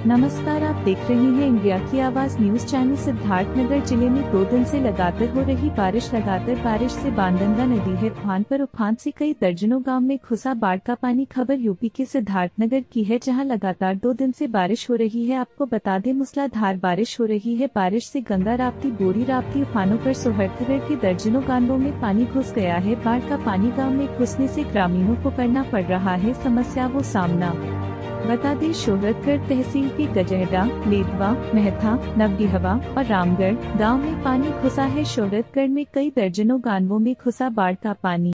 नमस्कार, आप देख रहे हैं इंडिया की आवाज न्यूज चैनल। सिद्धार्थनगर जिले में 2 दिन से लगातार हो रही लगातार बारिश से बाणगंगा नदी है उफान पर। उफान से कई दर्जनों गांव में घुसा बाढ़ का पानी। खबर यूपी के सिद्धार्थनगर की है, जहां लगातार 2 दिन से बारिश हो रही है। आपको बता दें, मूसलाधार बारिश हो रही है। बारिश से गंगा राप्ती, बोरी राप्ती उफानों पर। सोहर्तगढ़ के दर्जनों गांवों में पानी घुस गया है। बाढ़ का पानी गाँव में घुसने से ग्रामीणों को करना पड़ रहा है समस्याओं सामना। बता दें, सोहरतगढ़ तहसील के गजहरा, लेदवा, मेहथा, नवडीहवा और रामगढ़ गांव में पानी घुसा है। सोहरतगढ़ में कई दर्जनों गांवों में घुसा बाढ़ का पानी।